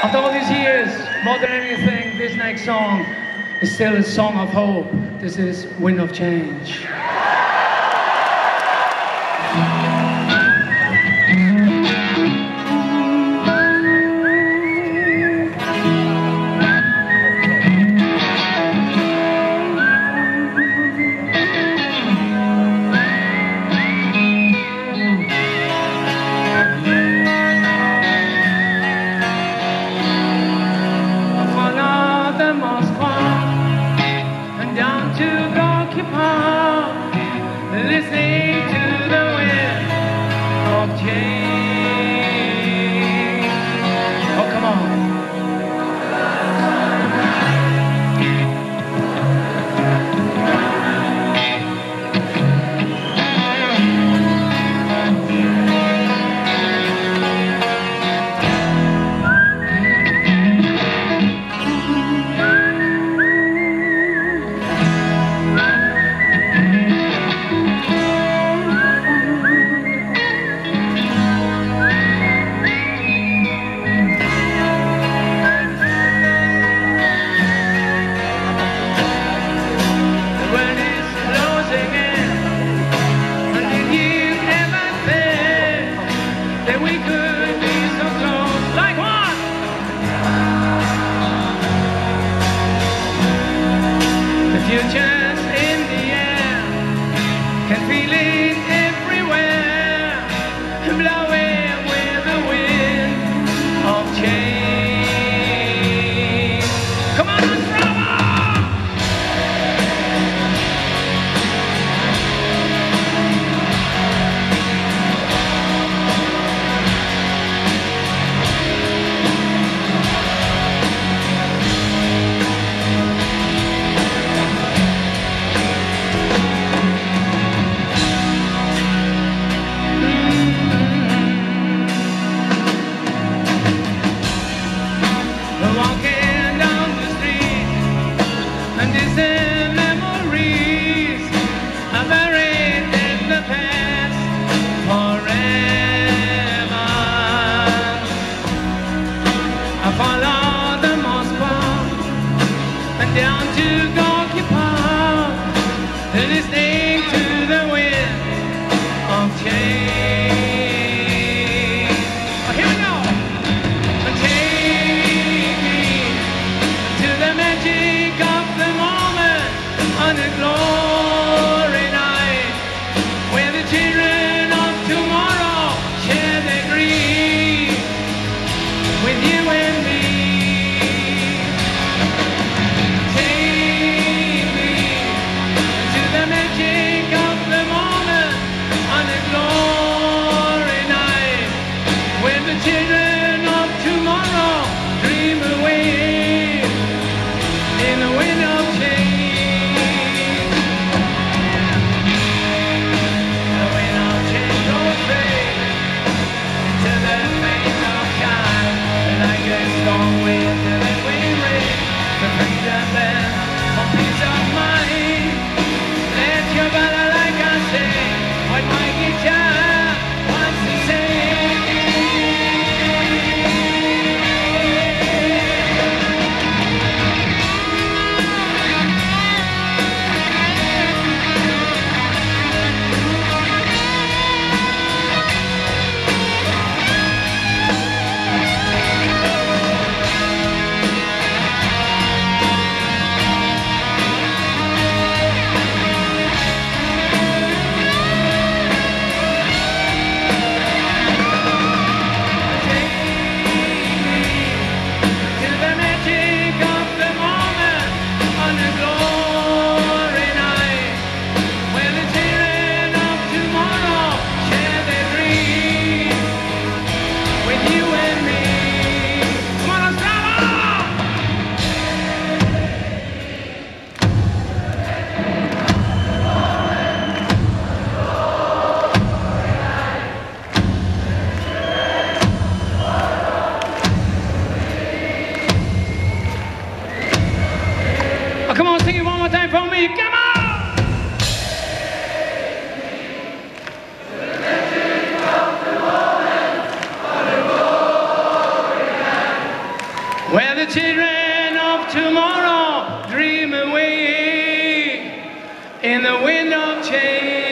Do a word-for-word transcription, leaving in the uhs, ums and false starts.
After all these years, more than anything, this next song is still a song of hope. This is Wind of Change. Listening to the wind of change. Oh, come on. Futures in the air, can feel it everywhere, blowing with the wind of change. Come on, down to Gorky Park, listening to the wind of change. Oh, here we go. Take me to the magic of the moment on a glory night, where the children of tomorrow share their dreams with you and me. Children of tomorrow dream away in the wind of change. The wind of change goes straight to the face of God, like a strong wind till it will rain. The freedom then for peace of mind. Let your body, like I say, what my guitar wants to say. Come on, sing it one more time for me. Come on! Where the children of tomorrow dream away in the wind of change.